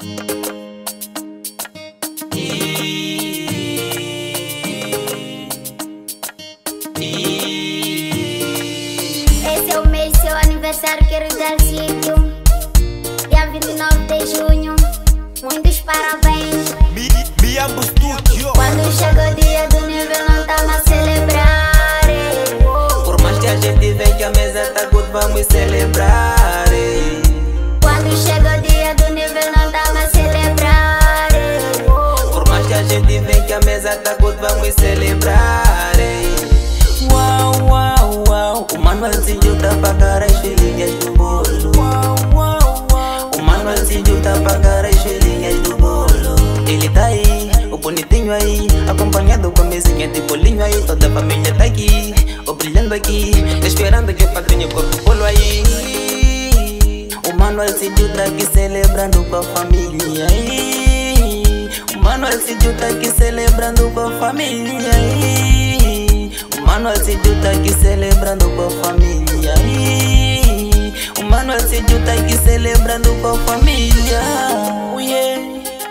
Esse é o mês, seu aniversário, quero dar sítio. Dia 29 de junho, muitos parabéns. Miambo Studio. Quando chega o dia do nível, não tamo a celebrar. Por mais que a gente vê que a mesa tá good, vamos celebrar. Quando chega o dia do nível, não tamo a celebrar. Por mais que a gente vê que a mesa tá good, vamos celebrar. Uau, uau, uau. O Manuelzinho tá pra pagar as filhinhas do bolo. Uau, uau, uau. O Manuelzinho tá pra pagar as filhinhas do bolo. Ele tá aí, o bonitinho aí, acompanhado com a mesinha de bolinho aí. Toda a família tá aqui, o brilhando aqui, esperando que o padrinho corte o bolo aí. O Manuelzinho tá aqui celebrando com a família aí. O Manuelzinho tá aqui celebrando com a família aí. O Manuelzinho tá aqui celebrando com a família aí. O Manuelzinho tá aqui celebrando com a família. Oh, yeah.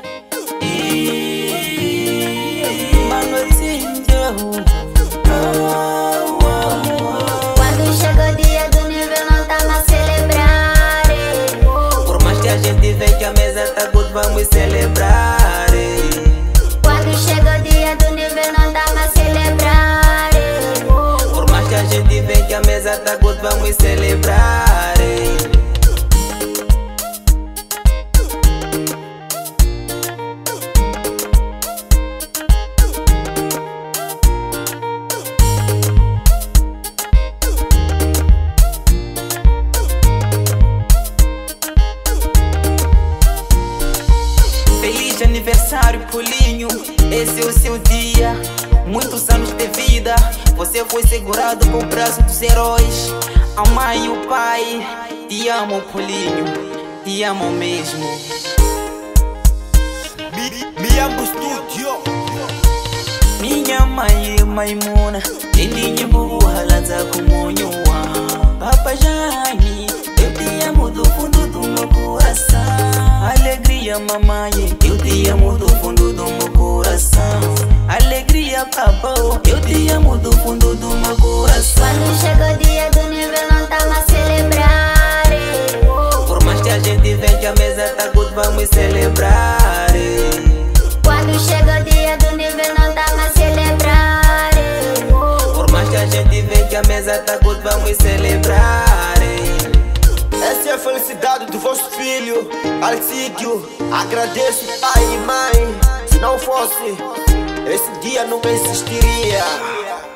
Quando chega o dia do nível, não tamo a celebrar. Por mais que a gente vê que a mesa tá good, vamos celebrar. Quando chega o dia do nível, não tamo a celebrar. Por mais que a gente vê que a mesa tá good, vamos celebrar. Feliz aniversário, Pulinho, esse é o seu dia. Muitos anos de vida, você foi segurado com o braço dos heróis. A mãe e o pai, te amo, Pulinho, te amo mesmo. Miambo Studio. Minha mãe é Maimuna, ele burra lança com monhua. Papa Jaime, eu te amo do fundo do meu coração. Alegria, mamãe, eu te amo do fundo do meu coração. Alegria, papai, eu te amo do fundo do meu coração. Quando chega o dia do nível, não tamo a celebrar. Por mais que a gente vê que a mesa tá good, vamos celebrar. Quando chega o dia do nível, não tamo a celebrar. Por mais que a gente vê que a mesa tá good, vamos celebrar. Essa é a felicidade do vosso filho, Alcídio. Agradeço pai e mãe. Se não fosse, esse dia nunca existiria.